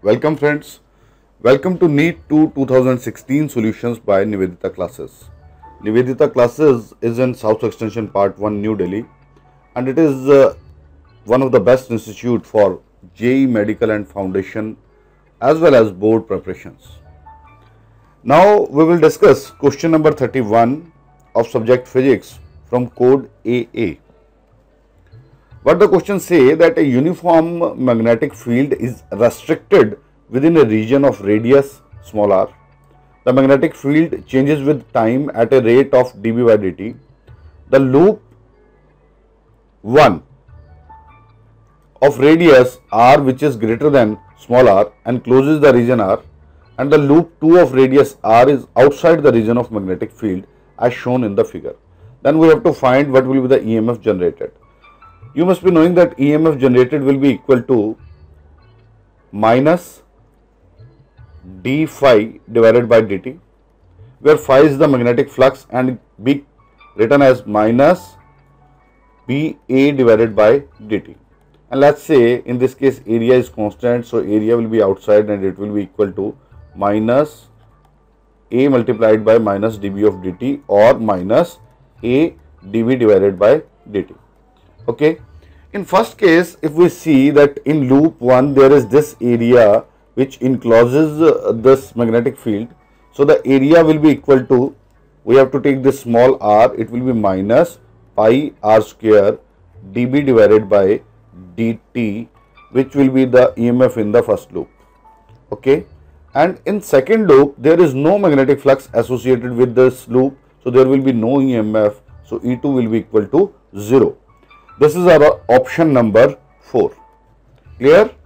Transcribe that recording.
Welcome friends. Welcome to NEET 2 2016 Solutions by Nivedita Classes. Nivedita Classes is in South Extension Part 1 New Delhi and it is one of the best institute for JEE Medical and Foundation as well as board preparations. Now we will discuss question number 31 of subject physics from code AA. What the question say that a uniform magnetic field is restricted within a region of radius small r. The magnetic field changes with time at a rate of dB by dt. The loop 1 of radius r, which is greater than small r, encloses the region r, and the loop 2 of radius r is outside the region of magnetic field as shown in the figure. Then we have to find what will be the EMF generated. You must be knowing that EMF generated will be equal to minus d phi divided by dt, where phi is the magnetic flux and be written as minus BA divided by dt. And let's say in this case area is constant, so area will be outside and it will be equal to minus A multiplied by minus dB of dt or minus A dB divided by dt. Okay. In first case, if we see that in loop 1 there is this area which encloses this magnetic field, so the area will be equal to, we have to take this small r, it will be minus pi r square dB divided by dt, which will be the EMF in the first loop. Okay. And in second loop there is no magnetic flux associated with this loop, so there will be no EMF, so E2 will be equal to 0. This is our option number 4. Clear?